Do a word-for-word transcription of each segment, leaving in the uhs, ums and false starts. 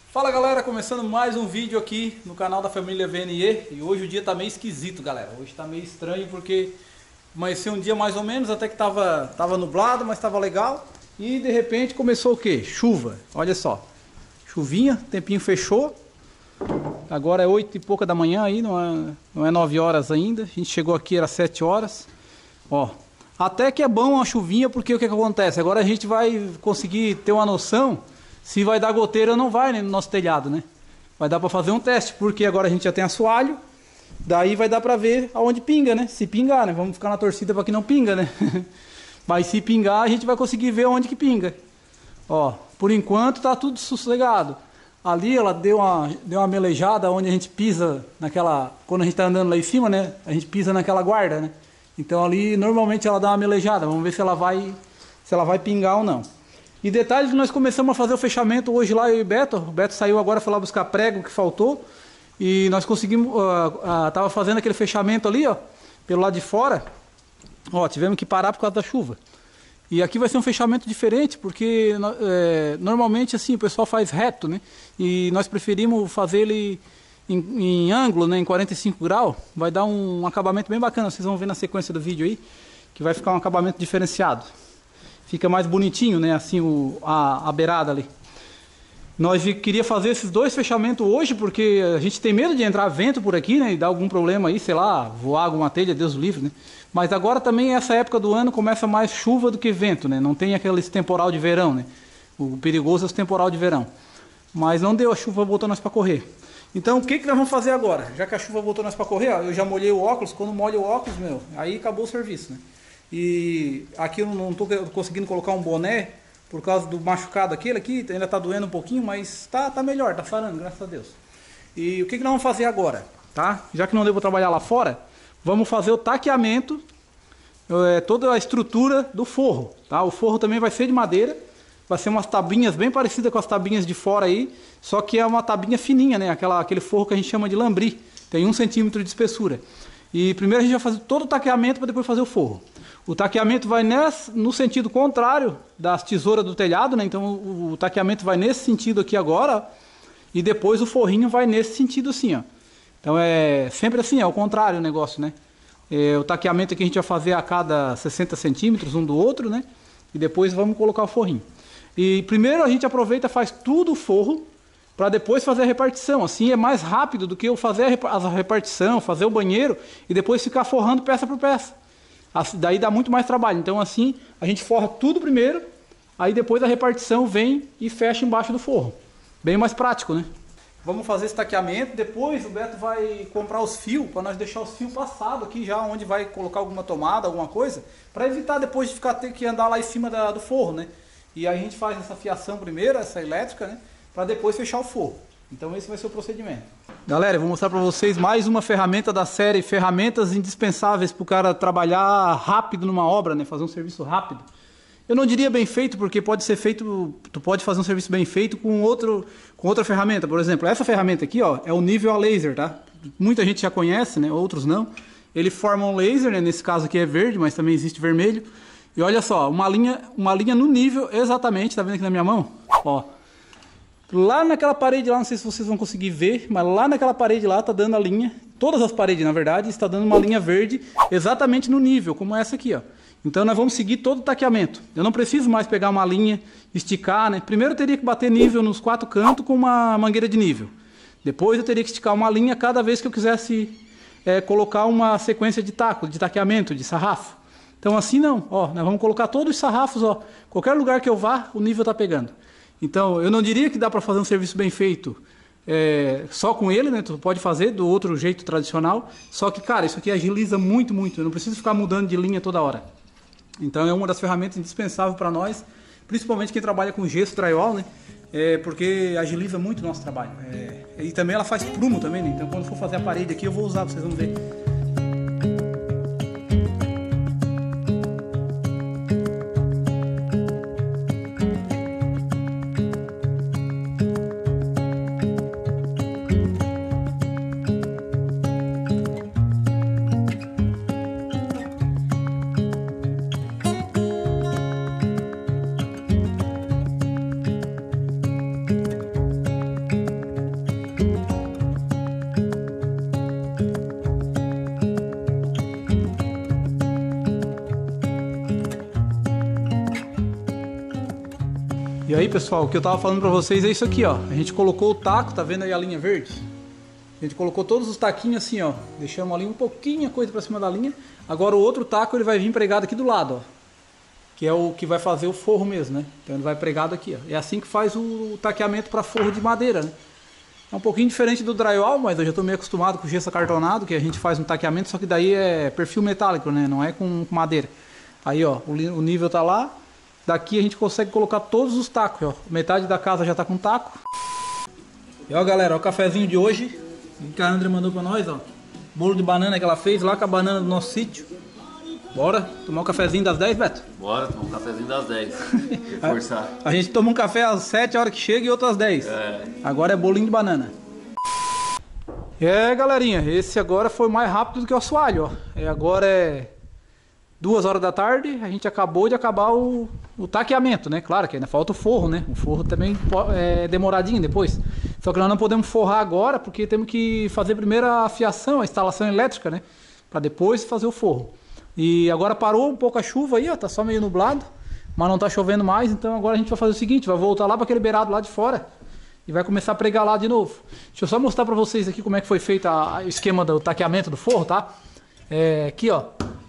Fala galera, começando mais um vídeo aqui no canal da família V N E. E hoje o dia tá meio esquisito, galera. Hoje tá meio estranho porque amanheceu um dia mais ou menos, até que tava, tava nublado, mas tava legal. E de repente começou o que? Chuva, olha só. Chuvinha, tempinho fechou. Agora é oito e pouca da manhã aí, não é, não é nove horas ainda. A gente chegou aqui, era sete horas. Ó, até que é bom a chuvinha, porque o que, que acontece? Agora a gente vai conseguir ter uma noção se vai dar goteira ou não vai, né, no nosso telhado, né? Vai dar para fazer um teste, porque agora a gente já tem assoalho. Daí vai dar para ver aonde pinga, né? Se pingar, né? Vamos ficar na torcida para que não pinga, né? Mas se pingar, a gente vai conseguir ver onde que pinga. Ó, por enquanto tá tudo sossegado. Ali ela deu uma, deu uma melejada onde a gente pisa naquela... Quando a gente tá andando lá em cima, né? A gente pisa naquela guarda, né? Então ali normalmente ela dá uma melejada. Vamos ver se ela vai, se ela vai pingar ou não. E detalhe que nós começamos a fazer o fechamento hoje lá, eu e o Beto. O Beto saiu agora, foi lá buscar prego que faltou. E nós conseguimos... Uh, uh, tava fazendo aquele fechamento ali, ó. Pelo lado de fora. Ó, tivemos que parar por causa da chuva. E aqui vai ser um fechamento diferente, porque é, normalmente assim o pessoal faz reto, né? E nós preferimos fazer ele em, em ângulo, né? Em quarenta e cinco graus. Vai dar um, um acabamento bem bacana, vocês vão ver na sequência do vídeo aí, que vai ficar um acabamento diferenciado. Fica mais bonitinho, né? Assim o, a, a beirada ali. Nós queria fazer esses dois fechamentos hoje, porque a gente tem medo de entrar vento por aqui, né? E dar algum problema aí, sei lá, voar alguma telha, Deus o livre, né? Mas agora também essa época do ano começa mais chuva do que vento, né? Não tem aquele temporal de verão, né? O perigoso é o temporal de verão. Mas não deu, a chuva botou nós para correr. Então o que, que nós vamos fazer agora? Já que a chuva botou nós para correr, ó, eu já molhei o óculos, quando molho o óculos, meu, aí acabou o serviço, né? E aqui eu não estou conseguindo colocar um boné por causa do machucado aquele aqui, ainda está doendo um pouquinho, mas tá, tá melhor, tá sarando, graças a Deus. E o que, que nós vamos fazer agora, tá? Já que não devo trabalhar lá fora, vamos fazer o taqueamento, é, toda a estrutura do forro, tá? O forro também vai ser de madeira, vai ser umas tabinhas bem parecidas com as tabinhas de fora aí, só que é uma tabinha fininha, né? Aquela, aquele forro que a gente chama de lambri, tem um centímetro de espessura. E primeiro a gente vai fazer todo o taqueamento para depois fazer o forro. O taqueamento vai nesse, no sentido contrário das tesouras do telhado, né? Então o, o taqueamento vai nesse sentido aqui agora, ó, e depois o forrinho vai nesse sentido assim, ó. Então é sempre assim, é o contrário o negócio, né? É, o taqueamento aqui a gente vai fazer a cada sessenta centímetros um do outro, né? E depois vamos colocar o forrinho. E primeiro a gente aproveita e faz tudo o forro, para depois fazer a repartição. Assim é mais rápido do que eu fazer a repartição, fazer o banheiro e depois ficar forrando peça por peça. Daí dá muito mais trabalho. Então assim, a gente forra tudo primeiro, aí depois a repartição vem e fecha embaixo do forro. Bem mais prático, né? Vamos fazer esse taqueamento, depois o Beto vai comprar os fios, para nós deixar os fios passados aqui já, onde vai colocar alguma tomada, alguma coisa, para evitar depois de ficar ter que andar lá em cima da, do forro, né? E aí a gente faz essa fiação primeiro, essa elétrica, né? Para depois fechar o forro. Então esse vai ser o procedimento. Galera, eu vou mostrar para vocês mais uma ferramenta da série Ferramentas Indispensáveis para o cara trabalhar rápido numa obra, né? Fazer um serviço rápido. Eu não diria bem feito, porque pode ser feito, tu pode fazer um serviço bem feito com, outro, com outra ferramenta. Por exemplo, essa ferramenta aqui, ó, é o nível a laser, tá? Muita gente já conhece, né? Outros não. Ele forma um laser, né? Nesse caso aqui é verde, mas também existe vermelho. E olha só, uma linha, uma linha no nível exatamente, tá vendo aqui na minha mão? Ó. Lá naquela parede lá, não sei se vocês vão conseguir ver, mas lá naquela parede lá tá dando a linha, todas as paredes na verdade, está dando uma linha verde exatamente no nível, como essa aqui, ó. Então nós vamos seguir todo o taqueamento. Eu não preciso mais pegar uma linha, esticar, né? Primeiro eu teria que bater nível nos quatro cantos com uma mangueira de nível. Depois eu teria que esticar uma linha cada vez que eu quisesse é, colocar uma sequência de taco, de taqueamento, de sarrafo. Então assim não, ó, nós vamos colocar todos os sarrafos, ó. Qualquer lugar que eu vá, o nível tá pegando. Então, eu não diria que dá para fazer um serviço bem feito é, só com ele, né? Tu pode fazer do outro jeito tradicional. Só que, cara, isso aqui agiliza muito, muito. Eu não preciso ficar mudando de linha toda hora. Então, é uma das ferramentas indispensáveis para nós, principalmente quem trabalha com gesso drywall, né? É, porque agiliza muito o nosso trabalho. É, e também ela faz prumo também, né? Então, quando for fazer a parede aqui, eu vou usar, vocês vão ver. E aí, pessoal, o que eu tava falando pra vocês é isso aqui, ó. A gente colocou o taco, tá vendo aí a linha verde? A gente colocou todos os taquinhos assim, ó. Deixamos ali um pouquinho a coisa pra cima da linha. Agora o outro taco ele vai vir pregado aqui do lado, ó. Que é o que vai fazer o forro mesmo, né? Então ele vai pregado aqui, ó. É assim que faz o taqueamento para forro de madeira, né? É um pouquinho diferente do drywall, mas eu já tô meio acostumado com gesso acartonado, que a gente faz um taqueamento, só que daí é perfil metálico, né? Não é com madeira. Aí, ó, o nível tá lá. Daqui a gente consegue colocar todos os tacos, ó. Metade da casa já tá com taco. E ó, galera, ó, o cafezinho de hoje. Que a André mandou pra nós, ó. Bolo de banana que ela fez lá com a banana do nosso sítio. Bora tomar um cafezinho das dez, Beto? Bora tomar um cafezinho das dez. Reforçar. A, a gente toma um café às sete, a hora que chega, e outro às dez. É. Agora é bolinho de banana. É, galerinha, esse agora foi mais rápido do que o assoalho, ó. É, agora é duas horas da tarde, a gente acabou de acabar o, o taqueamento, né? Claro que ainda falta o forro, né? O forro também é demoradinho depois. Só que nós não podemos forrar agora, porque temos que fazer primeiro a fiação, a instalação elétrica, né? Para depois fazer o forro. E agora parou um pouco a chuva aí, ó. Tá só meio nublado, mas não tá chovendo mais. Então agora a gente vai fazer o seguinte, vai voltar lá para aquele beirado lá de fora e vai começar a pregar lá de novo. Deixa eu só mostrar para vocês aqui como é que foi feito o esquema do taqueamento do forro, tá? É, aqui, ó.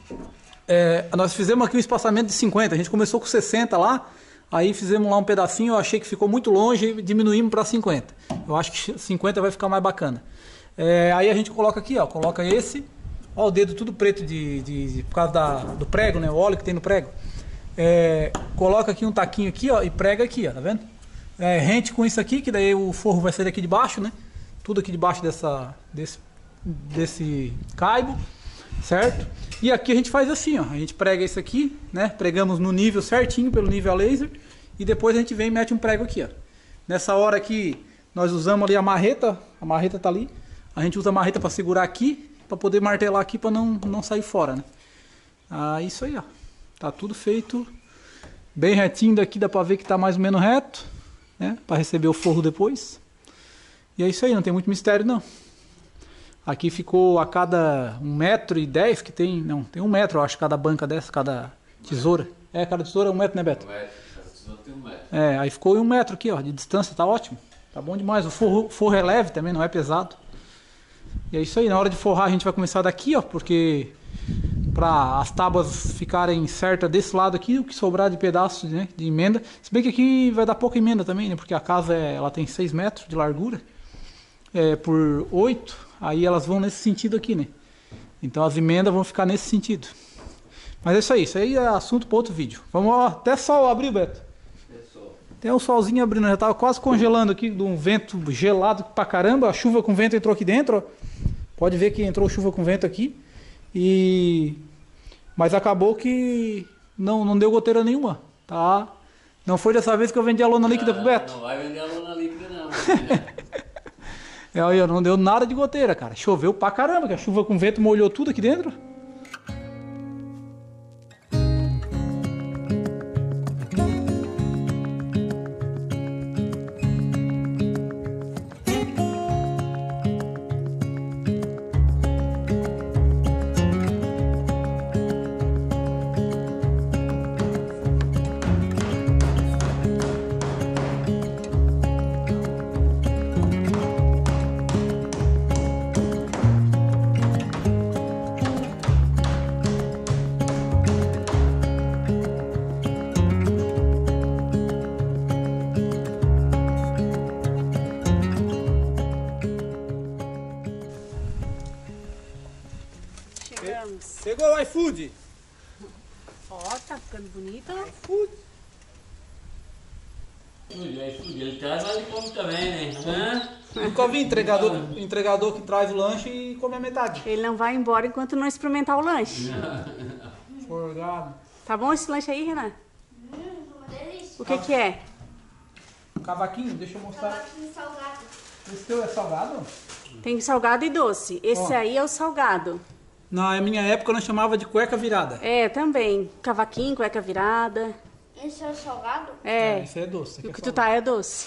É, nós fizemos aqui um espaçamento de cinquenta, a gente começou com sessenta lá, aí fizemos lá um pedacinho, eu achei que ficou muito longe e diminuímos para cinquenta. Eu acho que cinquenta vai ficar mais bacana. É, aí a gente coloca aqui, ó, coloca esse, ó, o dedo tudo preto de, de, de por causa da, do prego, né, o óleo que tem no prego. É, coloca aqui um taquinho aqui, ó, e prega aqui, ó, tá vendo? É, rente com isso aqui, que daí o forro vai sair daqui de baixo, né? Tudo aqui debaixo dessa, desse, desse caibo, certo? E aqui a gente faz assim, ó, a gente prega isso aqui, né? Pregamos no nível certinho, pelo nível a laser, e depois a gente vem e mete um prego aqui, ó. Nessa hora que nós usamos ali a marreta, a marreta tá ali, a gente usa a marreta para segurar aqui, para poder martelar aqui para não, não sair fora, né? Ah, isso aí, ó. Tá tudo feito bem retinho daqui, dá para ver que tá mais ou menos reto, né? Para receber o forro depois. E é isso aí, não tem muito mistério não. Aqui ficou a cada um metro e dez que tem, não, tem um metro eu acho, cada banca dessa, cada tesoura. É, cada tesoura é um metro, né, Beto? Um metro, cada tesoura tem um metro. É, aí ficou um metro aqui, ó, de distância, tá ótimo. Tá bom demais, o forro, forro é leve também, não é pesado. E é isso aí, na hora de forrar a gente vai começar daqui, ó, porque para as tábuas ficarem certas desse lado aqui, o que sobrar de pedaço, né, de emenda. Se bem que aqui vai dar pouca emenda também, né, porque a casa é, ela tem seis metros de largura, é, por oito, aí elas vão nesse sentido aqui, né. Então as emendas vão ficar nesse sentido. Mas é isso aí, isso aí é assunto para outro vídeo. Vamos, ó, até sol abriu, Beto. Tem um solzinho abrindo, já tava quase congelando aqui, de um vento gelado pra caramba. A chuva com vento entrou aqui dentro, ó. Pode ver que entrou chuva com vento aqui. E... Mas acabou que não, não deu goteira nenhuma, tá? Não foi dessa vez que eu vendi a lona líquida pro Beto. Não vai vender a lona líquida não. É, aí, ó, não deu nada de goteira, cara. Choveu pra caramba, que a chuva com vento molhou tudo aqui dentro. Chegou o iFood. Ó, tá ficando bonito. iFood. Ele traz, mas ele come também, né? Nunca vi entregador, entregador que traz o lanche e come a metade. Ele não vai embora enquanto não experimentar o lanche. Forgado. Tá bom esse lanche aí, Renan? O que que é? Cavaquinho, deixa eu mostrar. Cavaquinho salgado. Esse teu é salgado? Tem salgado e doce. Esse Ó. aí é o salgado. Na minha época nós chamava de cueca virada. É, também. Cavaquinho, cueca virada. Esse é o salgado? É. Esse é doce. E o é que tu salgado. tá é doce.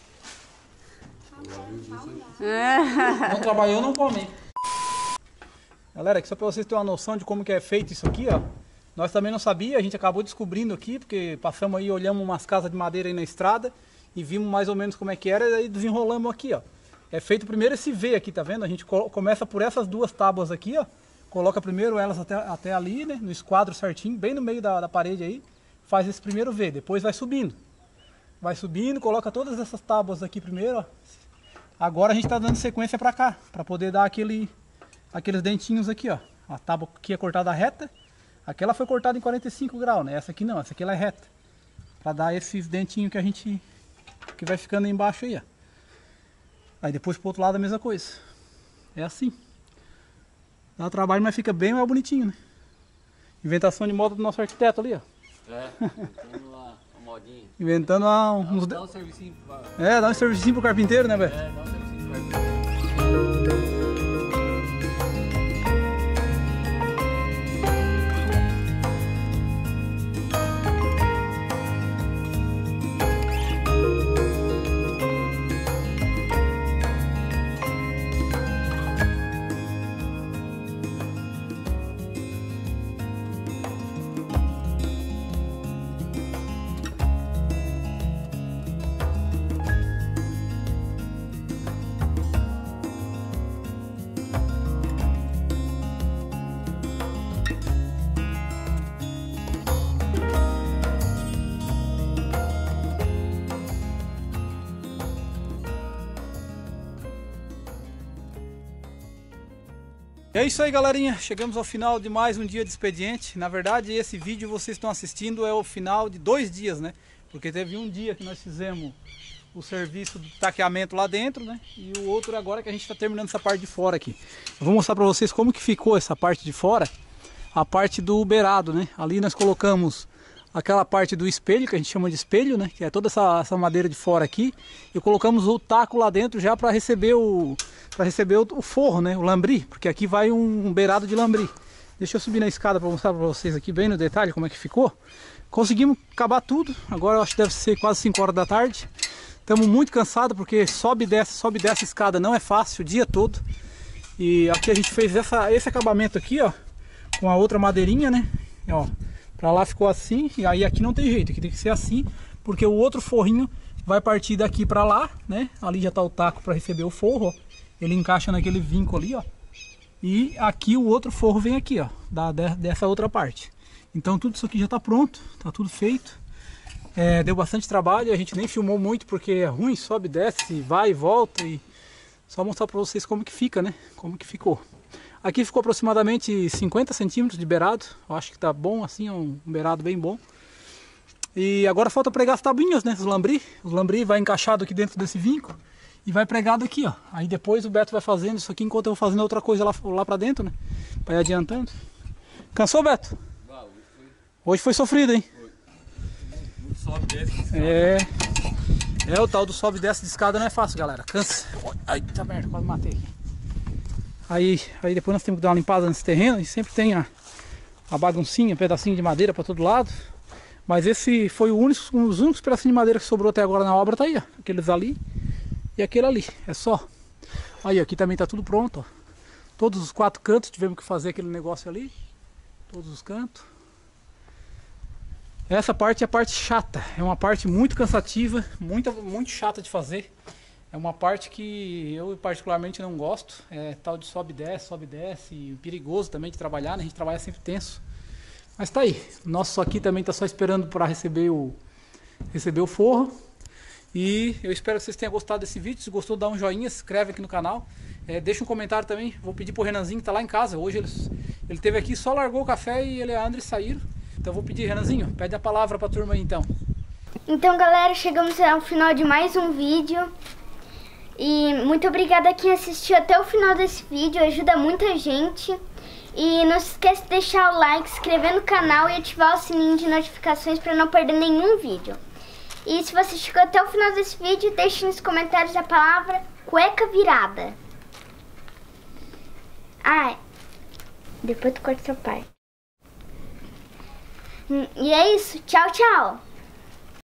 Não trabalhou, não come. Galera, aqui só pra vocês terem uma noção de como que é feito isso aqui, ó. Nós também não sabia, a gente acabou descobrindo aqui, porque passamos aí, olhamos umas casas de madeira aí na estrada e vimos mais ou menos como é que era, e aí desenrolamos aqui, ó. É feito primeiro esse V aqui, tá vendo? A gente começa por essas duas tábuas aqui, ó. Coloca primeiro elas até, até ali, né? No esquadro certinho, bem no meio da, da parede aí. Faz esse primeiro V, depois vai subindo. Vai subindo, coloca todas essas tábuas aqui primeiro, ó. Agora a gente tá dando sequência pra cá, pra poder dar aquele, aqueles dentinhos aqui, ó. A tábua aqui é cortada reta. Aquela foi cortada em quarenta e cinco graus, né? Essa aqui não, essa aqui ela é reta. Pra dar esses dentinhos que a gente... que vai ficando aí embaixo aí, ó. Aí depois pro outro lado a mesma coisa. É assim. Dá trabalho, mas fica bem mais bonitinho, né? Inventação de moda do nosso arquiteto ali, ó. É, inventando uma, uma modinha. Inventando uma, uns... Dá um servicinho pra... É, dá um servicinho pro carpinteiro, né, velho? É, dá um servicinho pro carpinteiro. É isso aí, galerinha, chegamos ao final de mais um dia de expediente. Na verdade, esse vídeo vocês estão assistindo é o final de dois dias, né? Porque teve um dia que nós fizemos o serviço do taqueamento lá dentro, né? E o outro agora que a gente está terminando essa parte de fora aqui. Eu vou mostrar para vocês como que ficou essa parte de fora, a parte do beirado, né? Ali nós colocamos aquela parte do espelho, que a gente chama de espelho, né? Que é toda essa, essa madeira de fora aqui. E colocamos o taco lá dentro já para receber o... para receber o, o forro, né, o lambri, porque aqui vai um, um beirado de lambri. Deixa eu subir na escada para mostrar para vocês aqui bem no detalhe como é que ficou. Conseguimos acabar tudo, agora eu acho que deve ser quase cinco horas da tarde. Estamos muito cansados porque sobe e desce, sobe e desce a escada, não é fácil o dia todo. E aqui a gente fez essa, esse acabamento aqui, ó, com a outra madeirinha, né, ó, para lá ficou assim, e aí aqui não tem jeito, aqui tem que ser assim, porque o outro forrinho vai partir daqui para lá, né, ali já tá o taco para receber o forro, ó. Ele encaixa naquele vinco ali, ó. E aqui o outro forro vem aqui, ó, da, dessa outra parte. Então tudo isso aqui já tá pronto, tá tudo feito. É, deu bastante trabalho, a gente nem filmou muito porque é ruim, sobe, desce, vai e volta. E só mostrar pra vocês como que fica, né? Como que ficou. Aqui ficou aproximadamente cinquenta centímetros de beirado. Eu acho que tá bom assim, é um beirado bem bom. E agora falta pregar as tabuinhas, né? Os lambri. Os lambri vai encaixado aqui dentro desse vinco. E vai pregado aqui, ó. Aí depois o Beto vai fazendo isso aqui enquanto eu vou fazendo outra coisa lá, lá pra dentro, né? Pra ir adiantando. Cansou, Beto? Ah, hoje, foi... hoje foi sofrido, hein? Foi. Muito sobe e desce. É. É, o tal do sobe e desce de escada não é fácil, galera. Cansa. Ai, tá merda, quase matei aqui. Aí, aí depois nós temos que dar uma limpada nesse terreno. E sempre tem a, a baguncinha, pedacinho de madeira pra todo lado. Mas esse foi o único, um dos únicos pedacinhos de madeira que sobrou até agora na obra, tá aí, ó. Aqueles ali. E aquele ali, é só. Aí, aqui também tá tudo pronto, ó. Todos os quatro cantos tivemos que fazer aquele negócio ali. Todos os cantos. Essa parte é a parte chata. É uma parte muito cansativa, muito, muito chata de fazer. É uma parte que eu particularmente não gosto. É tal de sobe e desce, sobe e desce. E perigoso também de trabalhar, né? A gente trabalha sempre tenso. Mas tá aí. O nosso aqui também tá só esperando para receber o, receber o forro. E eu espero que vocês tenham gostado desse vídeo. Se gostou, dá um joinha, se inscreve aqui no canal. É, deixa um comentário também. Vou pedir pro Renanzinho que tá lá em casa. Hoje ele, ele teve aqui, só largou o café e ele e a André saíram. Então eu vou pedir, Renanzinho, pede a palavra pra turma aí então. Então, galera, chegamos ao final de mais um vídeo. E muito obrigada a quem assistiu até o final desse vídeo. Ajuda muita gente. E não se esqueça de deixar o like, se inscrever no canal e ativar o sininho de notificações para não perder nenhum vídeo. E se você chegou até o final desse vídeo, deixe nos comentários a palavra cueca virada. Ah, depois tu corta seu pai. E é isso. Tchau, tchau.